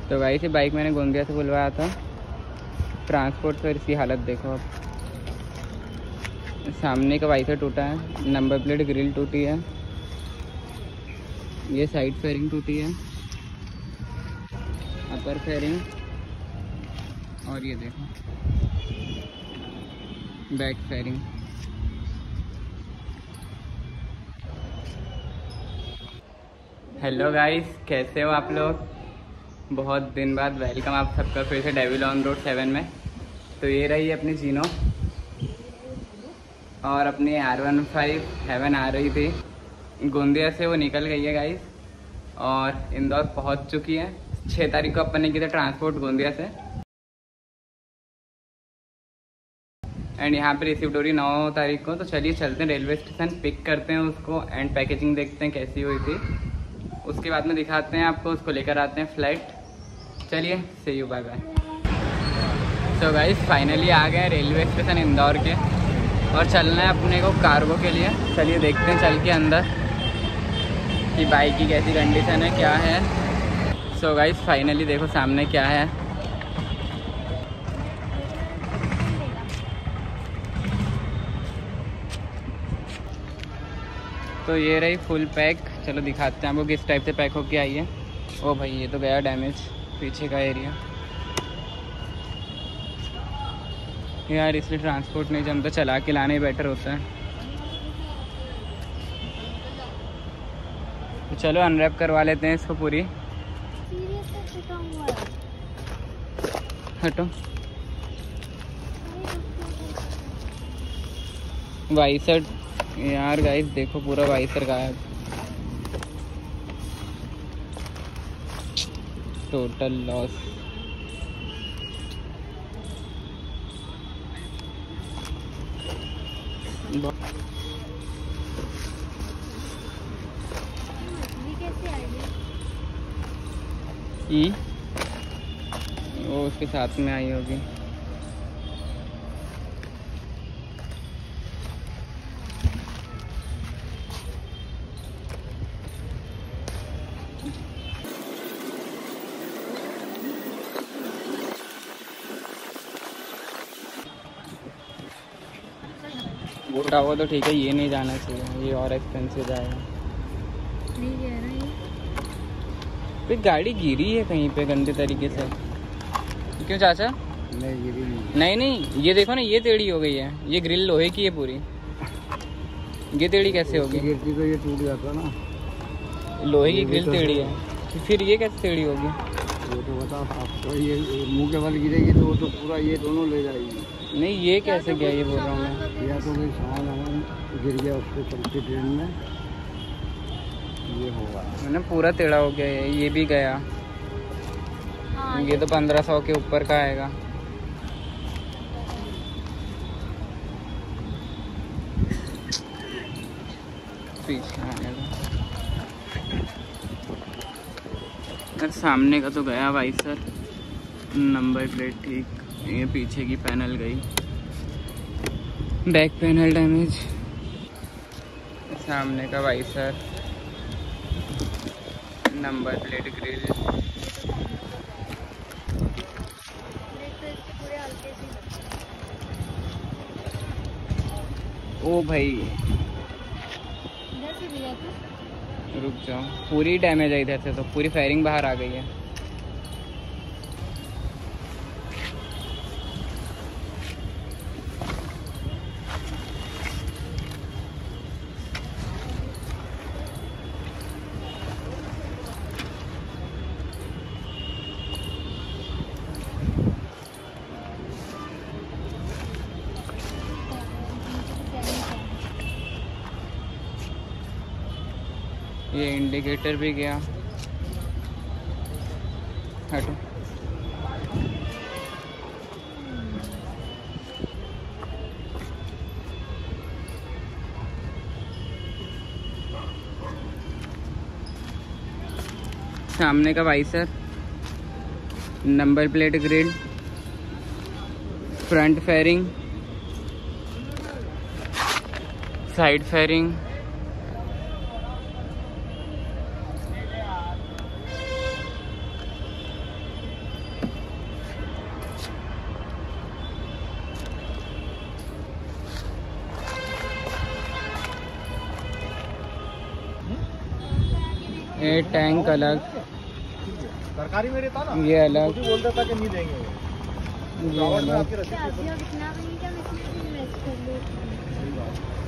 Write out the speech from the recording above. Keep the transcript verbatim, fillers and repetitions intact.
तो गाइस ये बाइक मैंने गोंदिया से बुलवाया था ट्रांसपोर्ट से, इसकी हालत देखो आप। सामने का वाइपर टूटा है, नंबर प्लेट ग्रिल टूटी है, ये साइड फेयरिंग टूटी है, अपर फेयरिंग, और ये देखो बैक फेयरिंग। हेलो गाइस, कैसे हो आप लोग? बहुत दिन बाद वेलकम आप सबका फिर से डेविल ऑन रोड सेवन में। तो ये रही अपनी जीनो और अपनी आर वन फाइव हेवन आ रही थी गोंदिया से, वो निकल गई है गाइस और इंदौर पहुंच चुकी है। छः तारीख को अपन ने की था ट्रांसपोर्ट गोंदिया से एंड यहाँ पे रिसीव हो रही नौ तारीख को। तो चलिए चलते हैं रेलवे स्टेशन, पिक करते हैं उसको एंड पैकेजिंग देखते हैं कैसी हुई थी। उसके बाद में दिखाते हैं आपको, उसको लेकर आते हैं फ्लाइट। चलिए see you, bye bye. So guys finally आ गए रेलवे स्टेशन इंदौर के और चलना है अपने को कार्गो के लिए। चलिए देखते हैं चल के अंदर कि बाइक की कैसी कंडीशन है, क्या है। सो गाइस फाइनली देखो सामने क्या है। तो ये रही फुल पैक। चलो दिखाते हैं आपको किस टाइप से पैक होके आई है। ओ भाई ये तो गया डैमेज, पीछे का एरिया यार, इसलिए ट्रांसपोर्ट नहीं जमता, चला के लाना ही बेटर होता है। तो चलो अनरैप करवा लेते हैं इसको पूरी। हटो, वाइसर यार गाइस देखो पूरा वाइसर गायब, टोटल लॉस। ई वो उसके साथ में आई होगी। बोटा हुआ तो ठीक है, ये नहीं जाना चाहिए, ये और एक्सपेंसिव जाएगा। नहीं कह रहा है फिर गाड़ी गिरी है कहीं पे गंदे तरीके से। क्यों चाचा? नहीं गिरी नहीं। नहीं नहीं ये देखो ना, ये टेढ़ी हो गई है, ये ग्रिल लोहे की है पूरी, ये टेढ़ी कैसे होगी? गिरती तो ये टूट जाता ना, लोहे की ग्रिल टेढ़ी है, फिर ये कैसे टेढ़ी होगी? वो तो बताओ आपको, ये मुंह के बल गिरेगी तो वो तो पूरा ये दोनों ले जाएगी। नहीं ये कैसे गया, ये बोल रहा हूँ मैं। या तो भाई सामान वामान गिर गया उसको चलती ट्रेन में, ये होगा मैंने पूरा टेढ़ा हो गया है, ये भी गया। हाँ, ये तो पंद्रह सौ के ऊपर का आएगा। पीछे आने दो। सामने का तो गया वाइसर, नंबर प्लेट ठीक, ये पीछे की पैनल गई, बैक पैनल डैमेज, सामने का वाइसर, नंबर प्लेट ग्रिल। ओ भाई रुक जाओ, पूरी डैमेज आई इधर से, तो पूरी फायरिंग बाहर आ गई है। ये इंडिकेटर भी गया, हटो। सामने का visor, number plate grid, front fairing, side fairing, ये टैंक अलग, सरकारी में रहता ना, ये अलग, वो भी बोलता था कि नहीं देंगे। ये अलग। कितना भी क्या, मैं इसमें इन्वेस्ट कर लूँ।